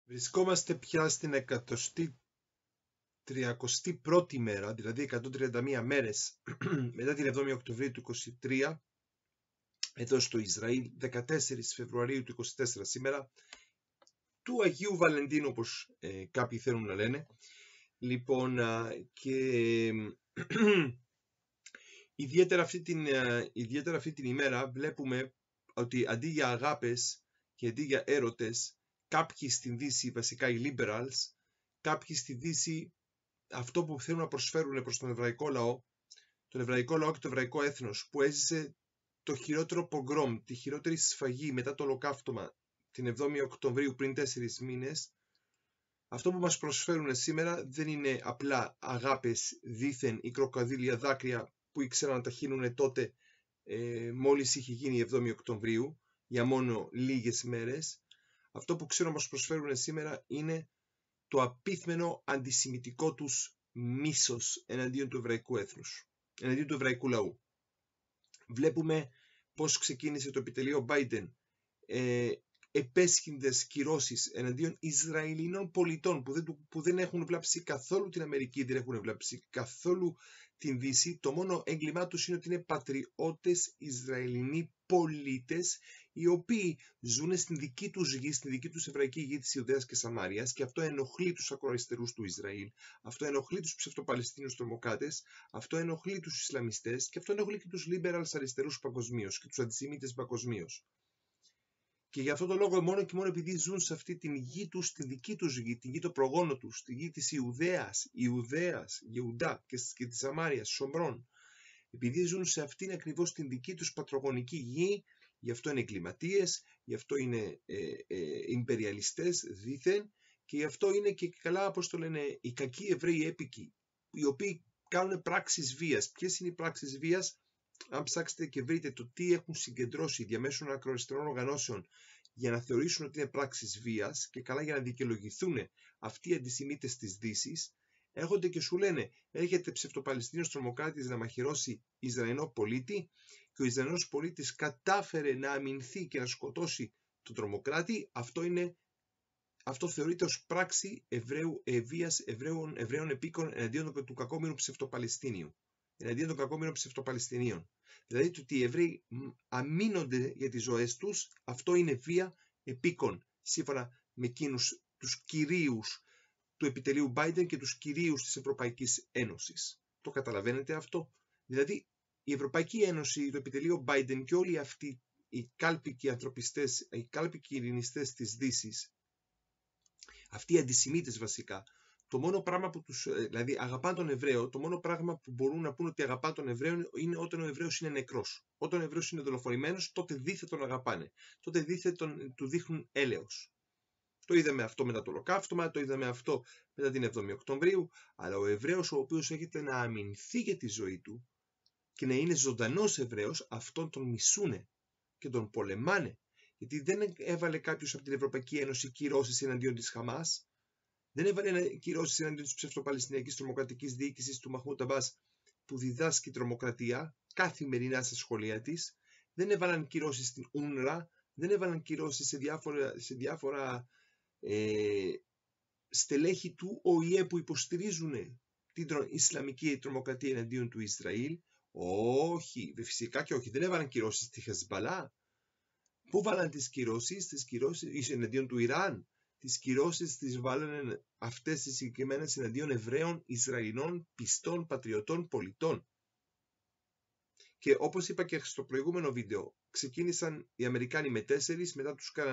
Βρισκόμαστε πια στην 131η μέρα, δηλαδή 131 μέρες μετά την 7η Οκτωβρίου του 23, εδώ στο Ισραήλ, 14 Φεβρουαρίου του 24 σήμερα, του Αγίου Βαλεντίνου, όπως κάποιοι θέλουν να λένε. Λοιπόν, και ιδιαίτερα αυτή την ημέρα βλέπουμε ότι αντί για αγάπες και αντί για έρωτες, κάποιοι στην Δύση, βασικά οι liberals, κάποιοι στη Δύση αυτό που θέλουν να προσφέρουν προς τον εβραϊκό λαό και το εβραϊκό έθνος που έζησε το χειρότερο πογκρόμ, τη χειρότερη σφαγή μετά το ολοκαύτωμα την 7η Οκτωβρίου πριν 4 μήνες, αυτό που μας προσφέρουν σήμερα δεν είναι απλά αγάπες δήθεν ή κροκοδίλια δάκρυα που ήξεραν να ταχύνουν τότε μόλις είχε γίνει η 7η Οκτωβρίου για μόνο λίγες μέρες. Αυτό που ξέρουν να μας προσφέρουν σήμερα είναι το απίθμενο αντισημιτικό τους μίσος εναντίον του εβραϊκού έθνους, εναντίον του εβραϊκού λαού. Βλέπουμε πώς ξεκίνησε το επιτελείο Biden, επέσχυντες κυρώσεις εναντίον Ισραηλινών πολιτών που δεν έχουν βλάψει καθόλου την Αμερική, δεν έχουν βλάψει καθόλου την Δύση. Το μόνο έγκλημά τους είναι ότι είναι πατριώτες Ισραηλινοί πολίτες, οι οποίοι ζουν στην δική τους γη, στην δική τους εβραϊκή γη της Ιουδαίας και Σαμάριας, και αυτό ενοχλεί τους ακροαριστερούς του Ισραήλ, αυτό ενοχλεί τους ψευτοπαλαιστίνιους τρομοκράτες, αυτό ενοχλεί τους Ισλαμιστές και αυτό ενοχλεί και τους liberals αριστερούς παγκοσμίως και τους αντισημίτες παγκοσμίως. Και για αυτόν τον λόγο, μόνο και μόνο επειδή ζουν σε αυτή την γη τους, τη δική τους γη, την γη των προγόνων τους, τη γη της Ιουδαίας, Γεουντά και της Σαμάριας, Σομρών, επειδή ζουν σε αυτήν ακριβώς την δική τους πατρογονική γη, γι' αυτό είναι εγκληματίες, γι' αυτό είναι ιμπεριαλιστές δήθεν, και γι' αυτό είναι και καλά, όπως το λένε, οι κακοί Εβραίοι έπικοι, οι οποίοι κάνουν πράξεις βίας. Ποιες είναι οι πράξεις βίας? Αν ψάξετε και βρείτε το τι έχουν συγκεντρώσει διαμέσου ακροαριστερών οργανώσεων για να θεωρήσουν ότι είναι πράξεις βίας και καλά για να δικαιολογηθούν αυτοί οι αντισημίτες της Δύσης, έρχονται και σου λένε: έρχεται ψευτοπαλαιστίνιος τρομοκράτης να μαχαιρώσει Ισραηλινό πολίτη και ο Ισραηλινός πολίτης κατάφερε να αμυνθεί και να σκοτώσει τον τρομοκράτη. Αυτό θεωρείται ως πράξη βίας Εβραίων επίκων εναντίον του κακόμενου ψευτοπαλαιστίνιου. Εναντίον των κακόμενων ψευτοπαλαιστινίων. Δηλαδή το ότι οι Εβραίοι αμήνονται για τις ζωές τους, αυτό είναι βία επίκων, σύμφωνα με εκείνους τους κυρίους του επιτελείου Biden και τους κυρίους της Ευρωπαϊκής Ένωσης. Το καταλαβαίνετε αυτό? Δηλαδή η Ευρωπαϊκή Ένωση, το επιτελείο Biden και όλοι αυτοί οι κάλπικοι ανθρωπιστές, οι κάλπικοι ειρηνιστές της Δύσης, αυτοί οι αντισημίτες βασικά, το μόνο πράγμα που δηλαδή αγαπάνε τον Εβραίο, το μόνο πράγμα που μπορούν να πούνε ότι αγαπάνε τον Εβραίο είναι όταν ο Εβραίος είναι νεκρός. Όταν ο Εβραίος είναι δολοφονημένος, τότε δίθεν τον αγαπάνε. Τότε δίθεν του δείχνουν έλεος. Το είδαμε αυτό μετά το ολοκαύτωμα, το είδαμε αυτό μετά την 7η Οκτωβρίου, αλλά ο Εβραίος ο οποίος έχετε να αμυνθεί για τη ζωή του και να είναι ζωντανός Εβραίος, αυτόν τον μισούνε και τον πολεμάνε. Γιατί δεν έβαλε κάποιος από την Ευρωπαϊκή Ένωση κυρώσεις εναντίον της Χαμάς. Δεν έβαλε κυρώσεις εναντίον της ψευτοπαλαιστινιακής τρομοκρατικής διοίκησης του Μαχμούντ Αμπάς που διδάσκει τρομοκρατία καθημερινά στα σχολεία της. Δεν έβαλαν κυρώσεις στην UNRWA, δεν έβαλαν κυρώσεις σε διάφορα στελέχη του ΟΗΕ που υποστηρίζουν την Ισλαμική τρομοκρατία εναντίον του Ισραήλ. Όχι, φυσικά και όχι. Δεν έβαλαν κυρώσεις στη Χεσμπαλά. Πού βάλαν τις κυρώσεις εναντίον του Ιράν? Τις κυρώσεις τις βάλανε αυτές τις συγκεκριμένες εναντίον Εβραίων, Ισραηλινών, πιστών, πατριωτών, πολιτών. Και όπως είπα και στο προηγούμενο βίντεο, ξεκίνησαν οι Αμερικάνοι με 4, μετά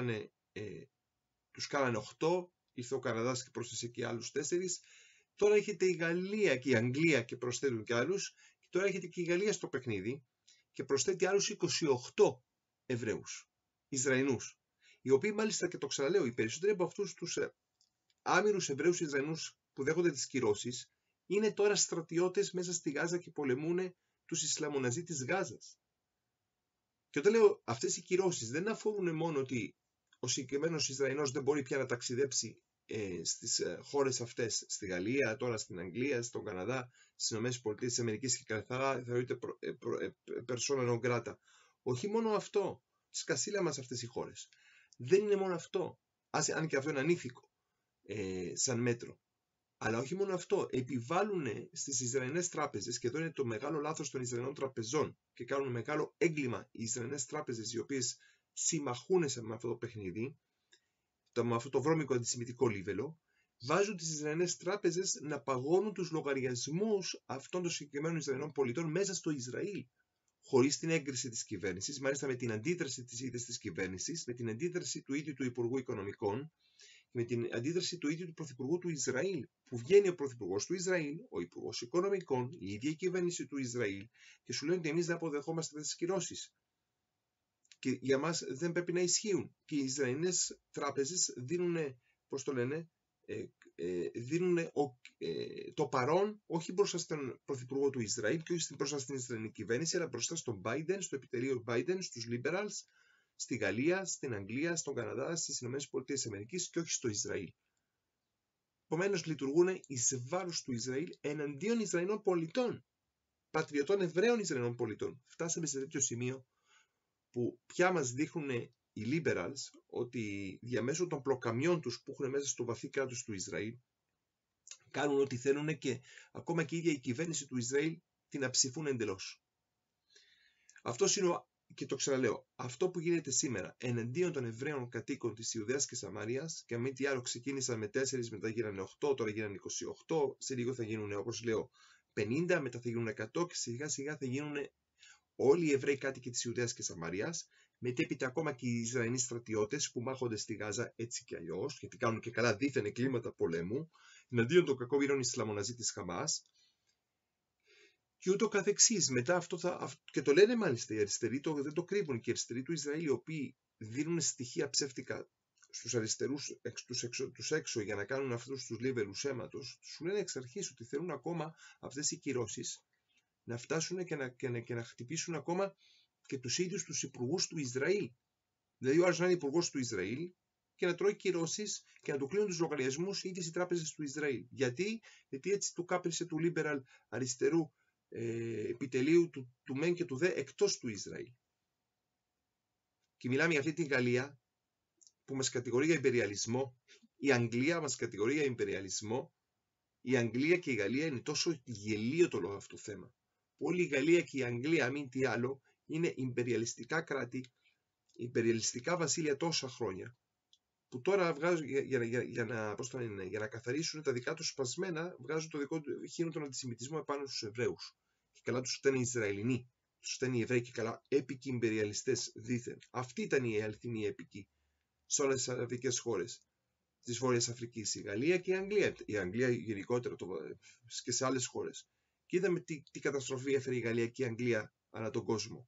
τους κάνανε 8, ήρθε ο Καναδάς και πρόσθεσε και άλλους 4. Τώρα έχετε η Γαλλία και η Αγγλία και προσθέτουν και άλλους. Και τώρα έχετε και η Γαλλία στο παιχνίδι και προσθέτει άλλους 28 Εβραίους, Ισραηλινούς. Οι οποίοι μάλιστα, και το ξαναλέω, οι περισσότεροι από αυτούς τους άμυρους Εβραίους Ισραηλινούς που δέχονται τις κυρώσεις είναι τώρα στρατιώτες μέσα στη Γάζα και πολεμούν τους Ισλαμοναζί της Γάζας. Και όταν λέω αυτές οι κυρώσεις δεν αφορούν μόνο ότι ο συγκεκριμένος Ισραηλινός δεν μπορεί πια να ταξιδέψει στις χώρες αυτές, στη Γαλλία, τώρα στην Αγγλία, στον Καναδά, στις ΗΠΑ και καθαρά θεωρείται persona non grata. Όχι μόνο αυτό, σκασίλα μας αυτές οι χώρες. Δεν είναι μόνο αυτό, αν και αυτό είναι ανήθικο. σαν μέτρο. Αλλά όχι μόνο αυτό, επιβάλλουν στις Ισραηλινές τράπεζες, και εδώ είναι το μεγάλο λάθος των Ισραηλινών τραπεζών και κάνουν μεγάλο έγκλημα οι Ισραηλινές τράπεζες, οι οποίες συμμαχούν με αυτό το παιχνίδι, με αυτό το βρώμικο αντισημιτικό λίβελο, βάζουν τις Ισραηλινές τράπεζες να παγώνουν τους λογαριασμούς αυτών των συγκεκριμένων Ισραηλινών πολιτών μέσα στο Ισραήλ, χωρίς την έγκριση της κυβέρνησης, μάλιστα με την αντίδραση της ίδιας της κυβέρνησης, με την αντίδραση του ίδιου του Υπουργού Οικονομικών, με την αντίδραση του ίδιου του Πρωθυπουργού του Ισραήλ, που βγαίνει ο Πρωθυπουργός του Ισραήλ, ο Υπουργός Οικονομικών, η ίδια η κυβέρνηση του Ισραήλ, και σου λένε ότι εμείς δεν αποδεχόμαστε τις κυρώσεις. Και για μας δεν πρέπει να ισχύουν. Και οι Ισραηλινές τράπεζες δίνουν, πώς το λένε, δίνουν το παρόν όχι μπροστά στον Πρωθυπουργό του Ισραήλ και όχι μπροστά στην Ισραηλινή κυβέρνηση, αλλά μπροστά στον Biden, στο επιτελείο Biden, στους liberals, στη Γαλλία, στην Αγγλία, στον Καναδά, στις ΗΠΑ και όχι στο Ισραήλ. Επομένως, λειτουργούν εις βάρος του Ισραήλ εναντίον Ισραηλινών πολιτών, πατριωτών Εβραίων Ισραηλινών πολιτών. Φτάσαμε σε τέτοιο σημείο που πια μας δείχνουν οι liberals ότι διαμέσου των πλοκαμιών τους που έχουν μέσα στο βαθύ κράτος του Ισραήλ κάνουν ό,τι θέλουν και ακόμα και η ίδια η κυβέρνηση του Ισραήλ την αψηφούν εντελώς. Αυτό είναι, και το ξαναλέω, αυτό που γίνεται σήμερα εναντίον των Εβραίων κατοίκων της Ιουδαίας και Σαμαρίας, και με τι άλλο ξεκίνησαν με 4, μετά γίνανε 8, τώρα γίνανε 28, σε λίγο θα γίνουν, όπως λέω, 50, μετά θα γίνουν 100 και σιγά σιγά θα γίνουν όλοι οι Εβραίοι κάτοικοι της Ιουδαίας και Σαμαρίας, μετέπειτα ακόμα και οι Ισραηλοί στρατιώτες που μάχονται στη Γάζα έτσι κι αλλιώς, γιατί κάνουν και καλά δίθεν εγκλήματα πολέμου, εναντίον των κακόβηρων Ισλαμοναζί της Χαμάς, και ούτω καθεξής. Μετά αυτό και το λένε μάλιστα οι αριστεροί, δεν το κρύβουν, και οι αριστεροί του Ισραήλ, οι οποίοι δίνουν στοιχεία ψεύτικα στους αριστερούς τους έξω για να κάνουν αυτούς τους λίβερους αίματος, σου λένε εξ αρχής ότι θέλουν ακόμα αυτές οι κυρώσεις να φτάσουν και να χτυπήσουν ακόμα και τους ίδιους τους υπουργούς του Ισραήλ. Δηλαδή, ο άλλος να είναι υπουργός του Ισραήλ και να τρώει κυρώσεις και να του κλείνουν τους λογαριασμούς οι ίδιες οι τράπεζες του Ισραήλ. Γιατί έτσι του κάπρισε του liberal αριστερού επιτελείου του ΜΕΝ και του ΔΕ εκτός του Ισραήλ. Και μιλάμε για αυτή την Γαλλία που μας κατηγορεί για ιμπεριαλισμό, η Αγγλία μας κατηγορεί για ιμπεριαλισμό. Η Αγγλία και η Γαλλία είναι τόσο γελίο το λόγο αυτό το θέμα. Όλη η Γαλλία και η Αγγλία, μην τι άλλο, είναι ιμπεριαλιστικά κράτη, ιμπεριαλιστικά βασίλεια τόσα χρόνια, που τώρα βγάζουν για να καθαρίσουν τα δικά τους σπασμένα, βγάζουν το δικό του χύνουν τον αντισημιτισμό επάνω στους Εβραίους. Και καλά τους φταίνουν οι Ισραηλινοί, τους φταίνουν οι Εβραίοι και καλά έπικοι ιμπεριαλιστές δήθεν. Αυτή ήταν η αληθινή έπικη σε όλες τις αραβικές χώρες της Βόρειας Αφρικής, η Γαλλία και η Αγγλία. Η Αγγλία γενικότερα και σε άλλες χώρες. Και είδαμε τι καταστροφή έφερε η Γαλλία και η Αγγλία ανά τον κόσμο.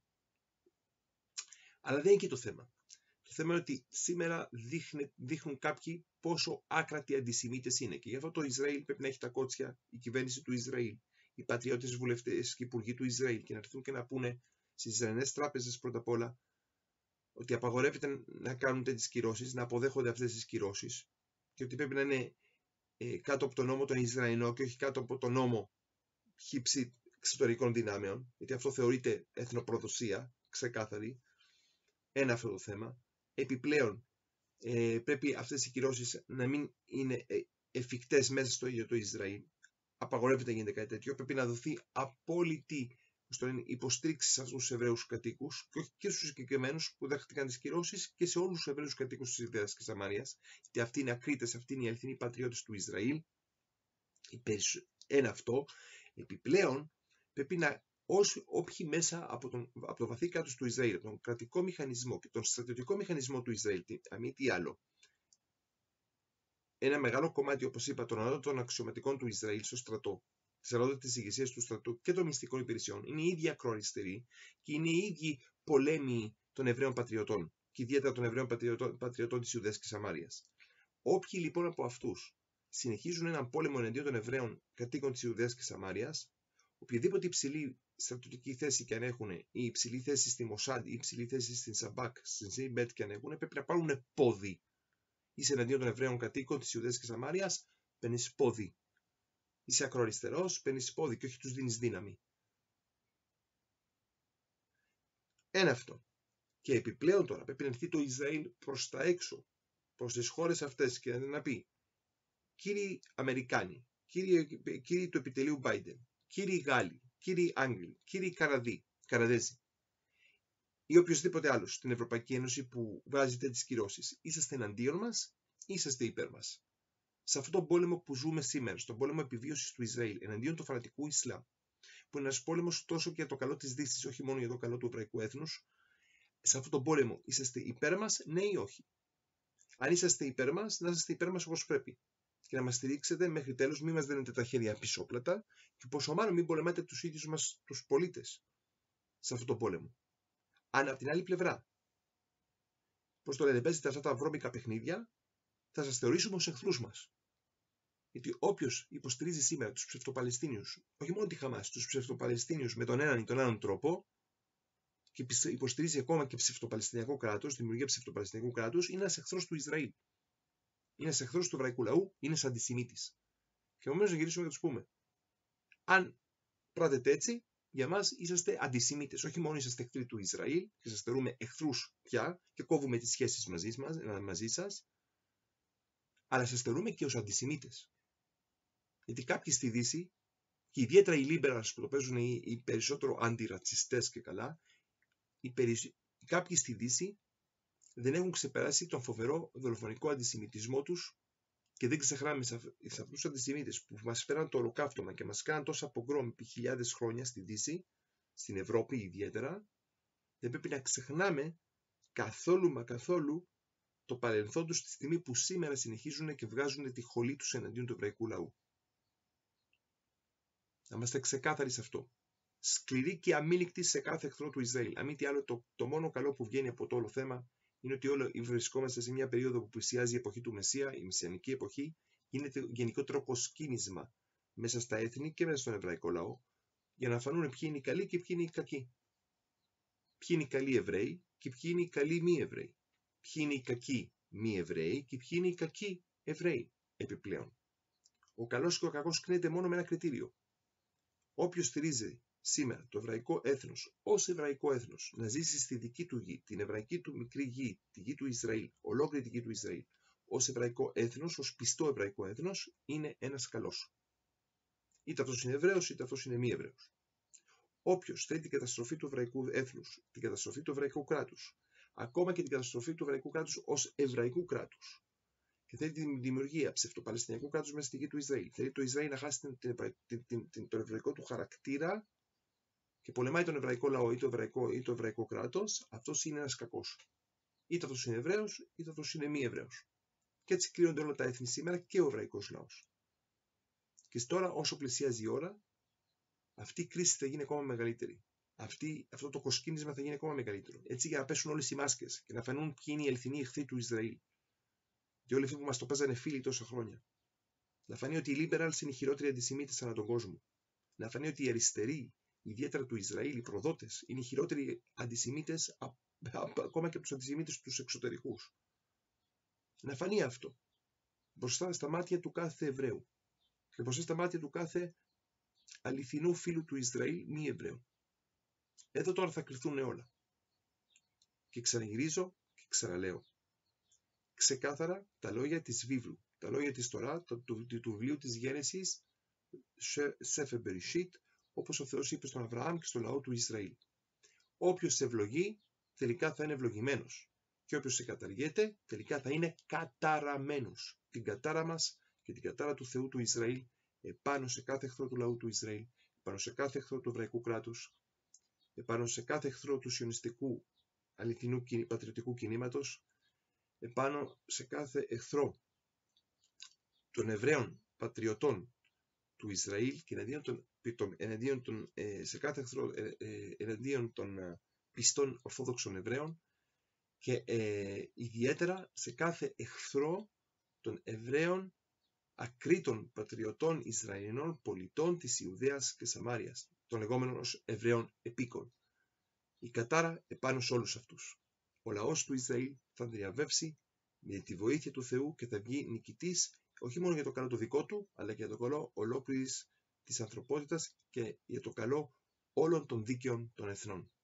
Αλλά δεν είναι εκεί το θέμα. Το θέμα είναι ότι σήμερα δείχνουν κάποιοι πόσο άκρατοι αντισημίτες είναι. Και γι' αυτό το Ισραήλ πρέπει να έχει τα κότσια, η κυβέρνηση του Ισραήλ, οι πατριώτες βουλευτές και οι υπουργοί του Ισραήλ, και να έρθουν και να πούνε στις Ισραηλινές τράπεζες πρώτα απ' όλα ότι απαγορεύεται να κάνουν τέτοιες κυρώσεις, να αποδέχονται αυτές τις κυρώσεις, και ότι πρέπει να είναι κάτω από τον νόμο των Ισραηλινών και όχι κάτω από τον νόμο χύψη εξωτερικών δυνάμεων, γιατί αυτό θεωρείται εθνοπροδοσία ξεκάθαρη. Ένα αυτό το θέμα. Επιπλέον, πρέπει αυτές οι κυρώσεις να μην είναι εφικτές μέσα στο ίδιο το Ισραήλ. Απαγορεύεται να γίνεται κάτι τέτοιο. Πρέπει να δοθεί απόλυτη υποστήριξη σε αυτούς τους Εβραίους κατοίκους, και όχι και στους συγκεκριμένους που δέχτηκαν τις κυρώσεις, και σε όλους τους Εβραίους κατοίκους της Ιουδαίας και Σαμαρίας, γιατί αυτοί είναι ακρίτες, αυτοί είναι οι αληθινοί πατριώτες του Ισραήλ. Ένα αυτό. Επιπλέον, πρέπει να όποιοι μέσα από το βαθύ κράτος του Ισραήλ, από τον κρατικό μηχανισμό και τον στρατιωτικό μηχανισμό του Ισραήλ, αμή τι άλλο, ένα μεγάλο κομμάτι, όπως είπα, των ανώτατων αξιωματικών του Ισραήλ στο στρατό, της ανώτατης ηγεσίας του στρατού και των μυστικών υπηρεσιών, είναι οι ίδιοι ακροαριστεροί και είναι οι ίδιοι πολέμοι των Εβραίων πατριωτών, και ιδιαίτερα των Εβραίων πατριωτών της Ιουδαίας και Σαμαρίας. Όποιοι λοιπόν από αυτούς συνεχίζουν έναν πόλεμο εναντίον των Εβραίων κατοίκων της Ιουδαίας και Σαμαρίας, οποιαδήποτε υψηλή στρατιωτική θέση και αν έχουν, ή υψηλή θέση στη Μοσάντ, ή υψηλή θέση στην Σαμπάκ, στην Σιμπέτ και αν έχουν, πρέπει να πάρουν πόδι. Είσαι εναντίον των Εβραίων κατοίκων της Ιουδαίας και Σαμαρίας, παίρνεις πόδι. Είσαι ακροαριστερός, παίρνεις πόδι και όχι τους δίνεις δύναμη. Ένα αυτό. Και επιπλέον τώρα πρέπει να έρθει το Ισραήλ προς τα έξω, προς τις χώρες αυτές, και να πει κύριοι Αμερικάνοι, κύριοι του επιτελείου Biden, κύριοι Γάλλοι, κύριοι Άγγλοι, κύριοι Καναδέζοι ή οποιοδήποτε άλλο στην Ευρωπαϊκή Ένωση που βγάζετε τις κυρώσεις, είσαστε εναντίον μας ή είσαστε υπέρ μας? Σε αυτόν τον πόλεμο που ζούμε σήμερα, στον πόλεμο επιβίωσης του Ισραήλ εναντίον του φανατικού Ισλάμ, που είναι ένας πόλεμος τόσο και για το καλό της Δύσης, όχι μόνο για το καλό του εβραϊκού έθνους, σε αυτόν τον πόλεμο είσαστε υπέρ μας, ναι ή όχι? Αν είσαστε υπέρ μας, να είσαστε υπέρ μας όπως πρέπει. Και να μας στηρίξετε μέχρι τέλους, μην μας δίνετε τα χέρια πισόπλατα και πόσο μάλλον μην πολεμάτε τους ίδιους μας τους πολίτες σε αυτόν τον πόλεμο. Αν από την άλλη πλευρά, παίζετε αυτά τα βρώμικα παιχνίδια, θα σας θεωρήσουμε ως εχθρούς μας. Γιατί όποιος υποστηρίζει σήμερα τους ψευτοπαλαιστίνιους, όχι μόνο τη Χαμάς, τους ψευτοπαλαιστίνιους με τον έναν ή τον άλλον τρόπο, και υποστηρίζει ακόμα και ψευτοπαλαιστινιακό κράτος, δημιουργία ψευτοπαλαιστινιακού κράτους, είναι ένας εχθρός του Ισραήλ. Είναι ένας εχθρός του εβραϊκού λαού, είναι ένας αντισημίτης. Και επομένως να γυρίσουμε και να τους πούμε: αν πράτετε έτσι, για μας είσαστε αντισημίτες. Όχι μόνο είσαστε εχθροί του Ισραήλ και σας θεωρούμε εχθρούς πια και κόβουμε τις σχέσεις μαζί σας, αλλά σας θεωρούμε και ως αντισημίτες. Γιατί κάποιοι στη Δύση, και ιδιαίτερα οι liberals που το παίζουν οι περισσότερο αντιρατσιστές και καλά, κάποιοι στη Δύση δεν έχουν ξεπεράσει τον φοβερό δολοφονικό αντισημιτισμό τους και δεν ξεχνάμε σε αυτούς τους αντισημίτες που μας φέραν το ολοκαύτωμα και μας κάναν τόσα πογκρόμ επί χιλιάδες χρόνια στη Δύση, στην Ευρώπη ιδιαίτερα, δεν πρέπει να ξεχνάμε καθόλου το παρελθόν τους στη στιγμή που σήμερα συνεχίζουν και βγάζουν τη χολή τους εναντίον του εβραϊκού λαού. Να είμαστε ξεκάθαροι σε αυτό. Σκληροί και αμήλικτοι σε κάθε εχθρό του Ισραήλ. Αν μη τι άλλο, το μόνο καλό που βγαίνει από το όλο θέμα είναι ότι όλοι βρισκόμαστε σε μια περίοδο που πλησιάζει η εποχή του Μεσσία, η μεσιανική εποχή, γίνεται γενικότερο προσκύνισμα μέσα στα έθνη και μέσα στον εβραϊκό λαό, για να φανούν ποιοι είναι οι καλοί και ποιοι είναι οι κακοί. Ποιοι είναι οι καλοί Εβραίοι και ποιοι είναι οι καλοί μη Εβραίοι. Ποιοι είναι οι κακοί μη Εβραίοι και ποιοι είναι οι κακοί Εβραίοι επιπλέον. Ο καλός και ο κακός κρίνεται μόνο με ένα κριτήριο. Όποιος στηρίζει σήμερα το εβραϊκό έθνος ως εβραϊκό έθνος να ζήσει στη δική του γη, την εβραϊκή του μικρή γη, τη γη του Ισραήλ, ολόκληρη τη γη του Ισραήλ, ως εβραϊκό έθνος, ως πιστό εβραϊκό έθνος, είναι ένας καλός. Είτε αυτός είναι Εβραίος, είτε αυτός είναι μη Εβραίος. Όποιος θέλει την καταστροφή του εβραϊκού έθνους, την καταστροφή του εβραϊκού κράτους, ακόμα και την καταστροφή του εβραϊκού κράτους ως εβραϊκού κράτους, και θέλει τη δημιουργία ψευτοπαλαιστινιακού κράτους μέσα στη γη του Ισραήλ, θέλει το Ισραήλ να χάσει τον εβραϊκό του χαρακτήρα και πολεμάει τον εβραϊκό λαό ή το εβραϊκό κράτος, αυτός είναι ένας κακός. Είτε αυτός είναι Εβραίος, είτε αυτός είναι μη Εβραίος. Και έτσι κλείνονται όλα τα έθνη σήμερα και ο εβραϊκός λαός. Και τώρα, όσο πλησιάζει η ώρα, αυτή η κρίση θα γίνει ακόμα μεγαλύτερη. Αυτό το κοσκίνισμα θα γίνει ακόμα μεγαλύτερο. Έτσι, για να πέσουν όλες οι μάσκες και να φανούν ποιοι είναι οι αληθινοί εχθροί του Ισραήλ. Και όλοι αυτοί που μας το παίζανε φίλοι τόσα χρόνια. Να φανεί ότι οι liberals είναι οι χειρότεροι αντισημίτες ανά τον κόσμο. Να φανεί ότι οι αριστεροί, ιδιαίτερα του Ισραήλ, οι προδότες, είναι οι χειρότεροι αντισημίτες ακόμα και από τους αντισημίτες τους εξωτερικούς. Να φανεί αυτό μπροστά στα μάτια του κάθε Εβραίου και μπροστά στα μάτια του κάθε αληθινού φίλου του Ισραήλ μη Εβραίου. Εδώ τώρα θα κρυθούν όλα. Και ξαναγυρίζω και ξαναλέω ξεκάθαρα τα λόγια της βίβλου, τα λόγια της Τωρά, του βιβλίου της Γένεσης, Σέφερ Μπερισίτ, όπως ο Θεός είπε στον Αβραάμ και στο λαό του Ισραήλ. Όποιος σε ευλογεί, τελικά θα είναι ευλογημένος. Και όποιος σε καταργέται, τελικά θα είναι καταραμένος. Την κατάρα μας και την κατάρα του Θεού του Ισραήλ, επάνω σε κάθε εχθρό του λαού του Ισραήλ, επάνω σε κάθε εχθρό του εβραϊκού κράτους, επάνω σε κάθε εχθρό του σιωνιστικού αληθινού πατριωτικού κινήματος, επάνω σε κάθε εχθρό των Εβραίων πατριωτών του Ισραήλ και σε κάθε εχθρό εναντίον των πιστών Ορθόδοξων Εβραίων και ιδιαίτερα σε κάθε εχθρό των Εβραίων ακρίτων πατριωτών Ισραηλινών πολιτών της Ιουδαίας και Σαμάριας, των λεγόμενων ως Εβραίων επίκων. Η κατάρα επάνω σε όλους αυτούς. Ο λαός του Ισραήλ θα διαβεύσει με τη βοήθεια του Θεού και θα βγει νικητής όχι μόνο για το καλό το δικό του, αλλά και για το καλό ολόκληρης της ανθρωπότητας και για το καλό όλων των δίκαιων των εθνών.